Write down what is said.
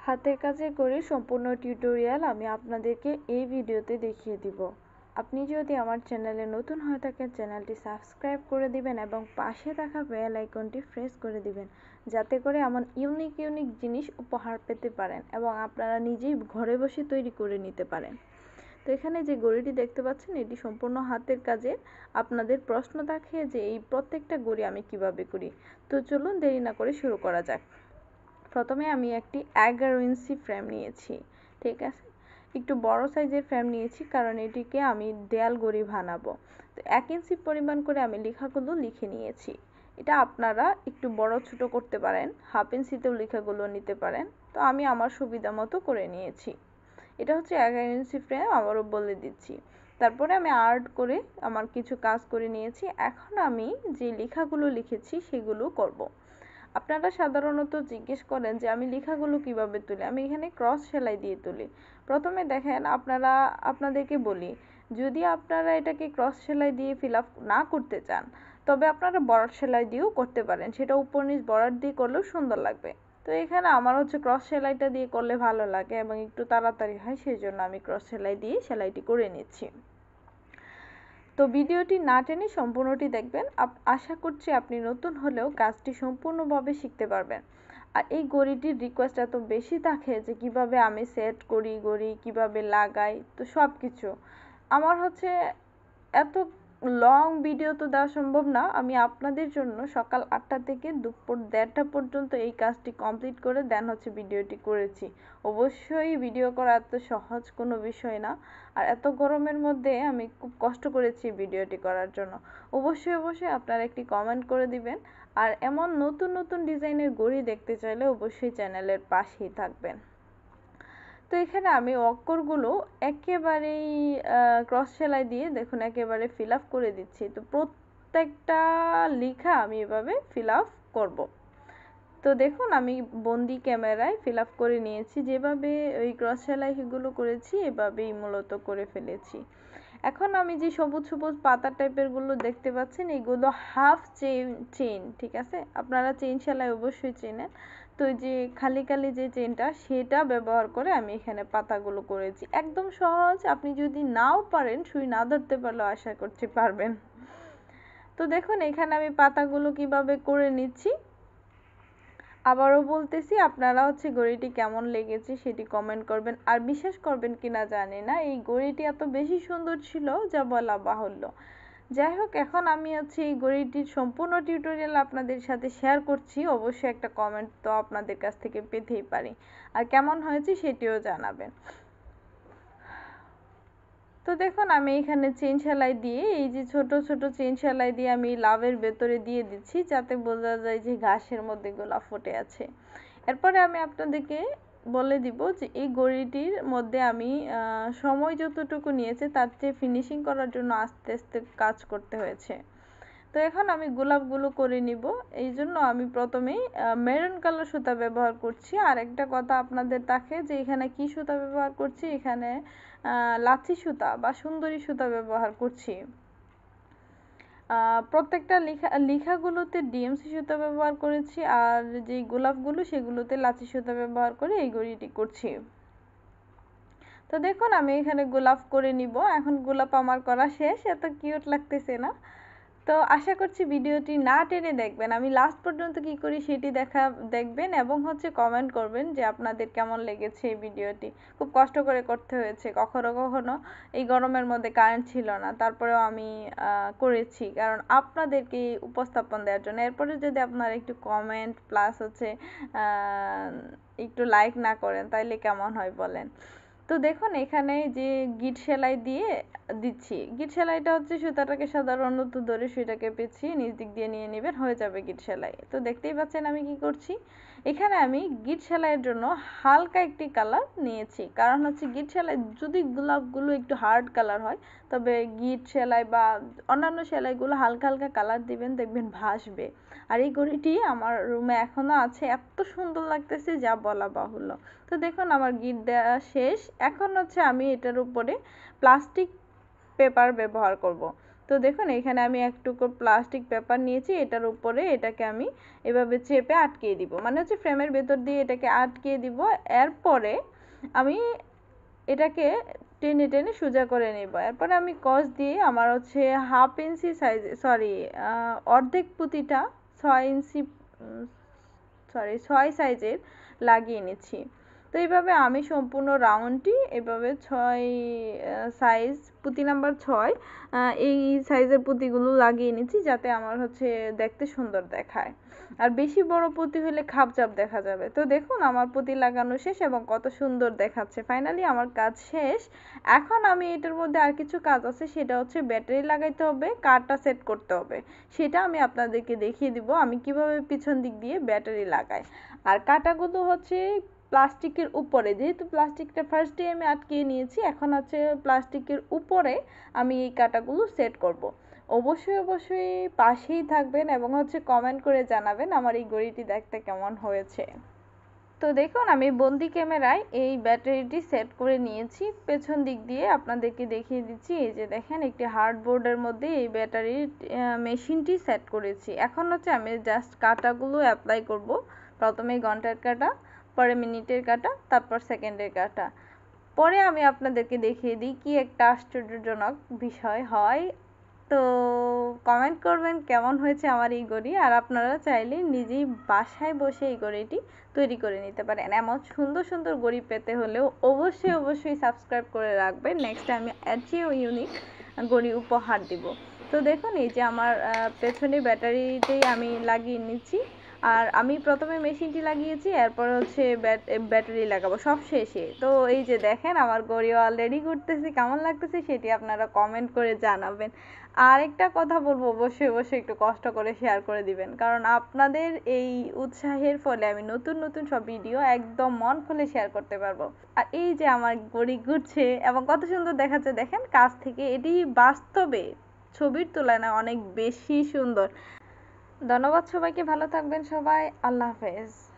হাতের কাজের ঘড়ির সম্পূর্ণ টিউটোরিয়াল আমি আপনাদেরকে এই ভিডিওতে দেখিয়ে দিব। আপনি যদি আমার চ্যানেলে নতুন হয়ে থাকেন, চ্যানেলটি সাবস্ক্রাইব করে দিবেন এবং পাশে থাকা বেল আইকনটি প্রেস করে দিবেন, যাতে করে এমন ইউনিক জিনিস উপহার পেতে পারেন এবং আপনারা নিজেই ঘরে বসে তৈরি করে নিতে পারেন। তো এখানে যে ঘড়িটি দেখতে পাচ্ছেন, এটি সম্পূর্ণ হাতের কাজে। আপনাদের প্রশ্ন থাকে যে এই প্রত্যেকটা ঘড়ি আমি কিভাবে করি। তো চলুন দেরি না করে শুরু করা যাক। প্রথমে আমি একটি 11 ইঞ্চি ফ্রেম নিয়েছি, ঠিক আছে। একটু বড় সাইজের ফ্রেম নিয়েছি কারণ এটিকে আমি দেয়াল ঘড়ি বানাবো। তো 1 ইঞ্চি পরিমাণ করে আমি লেখাগুলো লিখে নিয়েছি। এটা আপনারা একটু বড় ছোট করতে পারেন, হাফ ইঞ্চিতেও লেখাগুলো নিতে পারেন। তো আমি আমার সুবিধা মতো করে নিয়েছি। এটা হচ্ছে 11 ইঞ্চি ফ্রেম, আবারও বলে দিচ্ছি। তারপরে আমি আর্ট করে আমার কিছু কাজ করে নিয়েছি। এখন আমি যে লেখাগুলো লিখেছি সেগুলো করব। আপনারা সাধারণত জিজ্ঞেস করেন যে আমি লেখাগুলো কিভাবে তুলি। আমি এখানে ক্রস সেলাই দিয়ে তুলি। প্রথমে দেখেন, আপনাদেরকে বলি, যদি আপনারা এটাকে ক্রস সেলাই দিয়ে ফিল আপ না করতে চান, তবে আপনারা বর্ডার সেলাই দিয়েও করতে পারেন। সেটা উপর নিচ বর্ডার দিয়ে করলেও সুন্দর লাগবে। তো এখানে আমার হচ্ছে ক্রস সেলাইটা দিয়ে করলে ভালো লাগে এবং একটু তাড়াতাড়ি হয়, সেই জন্য আমি ক্রস সেলাই দিয়ে সেলাইটি করে নিচ্ছি। তো ভিডিওটি না টেনে সম্পূর্ণটি দেখবেন। আশা করছি আপনি নতুন হলেও কাজটি সম্পূর্ণভাবে শিখতে পারবেন। আর এই ঘড়িটির রিকোয়েস্ট এত বেশি থাকে যে কিভাবে আমি সেট করি ঘড়ি, কিভাবে লাগাই, তো সব কিছু আমার হচ্ছে এত লং ভিডিও তো দেওয়া সম্ভব না। আমি আপনাদের জন্য সকাল 8টা থেকে দুপুর 1:30টা পর্যন্ত এই কাজটি কমপ্লিট করে দেন হচ্ছে ভিডিওটি করেছি। অবশ্যই ভিডিও করা এত সহজ কোনো বিষয় না। আর এত গরমের মধ্যে আমি খুব কষ্ট করেছি ভিডিওটি করার জন্য। অবশ্যই আপনারা একটি কমেন্ট করে দিবেন। আর এমন নতুন ডিজাইনের ঘড়ি দেখতে চাইলে অবশ্যই চ্যানেলের পাশেই থাকবেন। তো এখানে আমি অক্ষরগুলো একেবারেই ক্রস সেলাই দিয়ে দেখুন একেবারে ফিল আপ করে দিচ্ছি। তো প্রত্যেকটা লেখা আমি এভাবে ফিল আপ করব। তো দেখুন আমি বন্দি ক্যামেরায় ফিল আপ করে নিয়েছি। যেভাবে ওই ক্রস সেলাইগুলো করেছি এভাবেই মূলত করে ফেলেছি। এখন আমি যে সবুজ পাতা টাইপের গুলো দেখতে পাচ্ছেন, এগুলো হাফ চেইন, ঠিক আছে। আপনারা চেইন সেলাই অবশ্যই চেনেন। তো যে খালি যে চেইনটা, সেটা ব্যবহার করে আমি এখানে পাতাগুলো করেছি। একদম সহজ। আপনি যদি নাও পারেন, সুই না ধরতে পারলেও আশা করছি পারবেন। তো দেখুন এখানে আমি পাতাগুলো কিভাবে করে নিচ্ছি। আবারও বলতেছি, আপনারা হচ্ছে ঘড়িটি কেমন লেগেছে সেটি কমেন্ট করবেন। আর বিশ্বাস করবেন কিনা জানি না, এই ঘড়িটি এত বেশি সুন্দর ছিল যা বলা বাহুল্য। যাই হোক, এখন আমি হচ্ছে এই ঘড়িটির সম্পূর্ণ টিউটোরিয়াল আপনাদের সাথে শেয়ার করছি। অবশ্যই একটা কমেন্ট তো আপনাদের কাছ থেকে পেতেই পারি। আর কেমন হয়েছে সেটিও জানাবেন। তো দেখুন আমি এখানে চেইন সেলাই দিয়ে, এই যে ছোট চেইন সেলাই দিয়ে আমি লাভের ভেতরে দিয়ে দিচ্ছি, যাতে বোঝা যায় যে ঘাসের মধ্যে গোলাপ ফুটে আছে। এরপরে আমি আপনাদেরকে বলে দিব যে এই ঘড়িটির মধ্যে আমি সময় যতটুকু নিয়েছে তার চেয়ে ফিনিশিং করার জন্য আস্তে কাজ করতে হয়েছে। তো এখন আমি গোলাপগুলো করে নিব। এই জন্য আমি প্রথমেই মেরুন কালার সুতা ব্যবহার করছি। আর একটা কথা আপনাদের থাকে যে এখানে কি সুতা ব্যবহার করছি, এখানে লাচি সুতা বা সুন্দরী সুতা ব্যবহার করছি। প্রত্যেকটা লেখাগুলোতে ডিএমসি সুতা ব্যবহার করেছি, আর যে গোলাপগুলো সেগুলোতে লাচি সুতা ব্যবহার করে এই ঘড়িটি করছি। তো দেখুন আমি এখানে গোলাপ করে নিব। এখন গোলাপ আমার করা শেষ। এত কিউট লাগতেছে না? তো আশা করছি ভিডিওটি না টেনে দেখবেন। আমি লাস্ট পর্যন্ত কি করি সেটি দেখবেন এবং হচ্ছে কমেন্ট করবেন যে আপনাদের কেমন লেগেছে এই ভিডিওটি। খুব কষ্ট করে করতে হয়েছে। কখনো এই গরমের মধ্যে কারেন্ট ছিল না, তারপরেও আমি করেছি কারণ আপনাদেরকে উপস্থাপন দেওয়ার জন্য। এরপরে যদি আপনারা একটু কমেন্ট প্লাস হচ্ছে একটু লাইক না করেন তাইলে কেমন হয় বলেন। তো দেখুন এখানে যে গিট সেলাই দিয়ে দিচ্ছি। গিট সেলাইটা হচ্ছে সুতাটাকে সাধারণত ধরে সুইটাকে পেঁচিয়ে নিচ দিক দিয়ে নিয়ে নেবেন, হয়ে যাবে গিট সেলাই। তো দেখতেই পাচ্ছেন আমি কি করছি। এখানে আমি গিট সেলাইয়ের জন্য হালকা একটি কালার নিয়েছি, কারণ হচ্ছে গিট সেলাই যদি গোলাপগুলো একটু হার্ড কালার হয়, তবে গিট সেলাই বা অন্যান্য সেলাইগুলো হালকা কালার দিবেন, দেখবেন ভাসবে। আর এই ঘড়িটি আমার রুমে এখনো আছে, এত সুন্দর লাগতেছে যা বলা বাহুল্য। তো দেখুন আমার গিট দেওয়া শেষ। এখন হচ্ছে আমি এটার উপরে প্লাস্টিক পেপার ব্যবহার করব। তো তো দেখুন এখানে আমি এক টুকরো প্লাস্টিক পেপার নিয়েছি, এটার উপরে এটাকে আমি এভাবে চেপে আটকিয়ে দিব, মানে হচ্ছে ফ্রেমের ভেতর দিয়ে এটাকে আটকিয়ে দিব। এরপরে আমি এটাকে টেনে টেনে সোজা করে নেব। এরপরে আমি কস দিয়ে আমার হচ্ছে 1/2 ইঞ্চি সাইজ, সরি অর্ধেক পুঁতিটা 6 ইঞ্চি, সরি 6 সাইজের লাগিয়ে নিচ্ছি। তো এইভাবে আমি সম্পূর্ণ রাউন্ডটি এভাবে 6 সাইজ পুঁতি নাম্বার 6 এই সাইজের পুঁতিগুলো লাগিয়ে নিচ্ছি, যাতে আমার হচ্ছে দেখতে সুন্দর দেখায়। আর বেশি বড় পুঁতি হলে খাপচাপ দেখা যাবে। তো দেখুন আমার পুঁতি লাগানো শেষ এবং কত সুন্দর দেখাচ্ছে। ফাইনালি আমার কাজ শেষ। এখন আমি এটার মধ্যে আর কিছু কাজ আছে, সেটা হচ্ছে ব্যাটারি লাগাইতে হবে, কার্ডটা সেট করতে হবে। সেটা আমি আপনাদেরকে দেখিয়ে দিব আমি কিভাবে পিছন দিক দিয়ে ব্যাটারি লাগাই। আর কাঁটাগুলো হচ্ছে প্লাস্টিকের উপরে, যেহেতু প্লাস্টিকটা ফার্স্টে আমি আটকিয়ে নিয়েছি, এখন হচ্ছে প্লাস্টিকের উপরে আমি এই কাঁটাগুলো সেট করব। অবশ্যই পাশেই থাকবেন এবং হচ্ছে কমেন্ট করে জানাবেন আমার এই ঘড়িটি দেখতে কেমন হয়েছে। তো দেখুন আমি বন্দি ক্যামেরায় এই ব্যাটারিটি সেট করে নিয়েছি, পেছন দিক দিয়ে আপনাদেরকে দেখিয়ে দিচ্ছি। এই যে দেখেন একটি হার্ডবোর্ডের মধ্যে এই ব্যাটারির মেশিনটি সেট করেছি। এখন হচ্ছে আমি জাস্ট কাঁটাগুলো অ্যাপ্লাই করব। প্রথমে ঘন্টার কাঁটা, পরে মিনিটের কাঁটা, তারপর সেকেন্ডের কাঁটা। পরে আমি আপনাদেরকে দেখিয়ে দিই কি একটা আশ্চর্যজনক বিষয় হয়। তো কমেন্ট করবেন কেমন হয়েছে আমার এই ঘড়ি। আর আপনারা চাইলে নিজেই বাসায় বসে এই ঘড়িটি তৈরি করে নিতে পারেন। এমন সুন্দর সুন্দর ঘড়ি পেতে হলেও অবশ্যই সাবস্ক্রাইব করে রাখবেন। নেক্সট আমি এর চেয়েও ইউনিক ঘড়ি উপহার দিব। তো দেখুন এই যে আমার পেছনে ব্যাটারিতেই আমি লাগিয়ে নিচ্ছি। আর আমি প্রথমে মেশিনটি লাগিয়েছি, এরপর হচ্ছে ব্যাটারি লাগাবো সব শেষে। তো এই যে দেখেন আমার ঘড়ি অলরেডি ঘুরতেছে, কেমন লাগতেছে সেটি আপনারা কমেন্ট করে জানাবেন। আর একটা কথা বলবো, অবশ্যই একটু কষ্ট করে শেয়ার করে দিবেন, কারণ আপনাদের এই উৎসাহের ফলে আমি নতুন সব ভিডিও একদম মন খুলে শেয়ার করতে পারবো। আর এই যে আমার ঘড়ি ঘুরছে এবং কত সুন্দর দেখাচ্ছে দেখেন কাছ থেকে, এটি বাস্তবে ছবির তুলনায় অনেক বেশি সুন্দর। ধন্যবাদ সবাইকে, ভালো থাকবেন সবাই, আল্লাহ হাফেজ।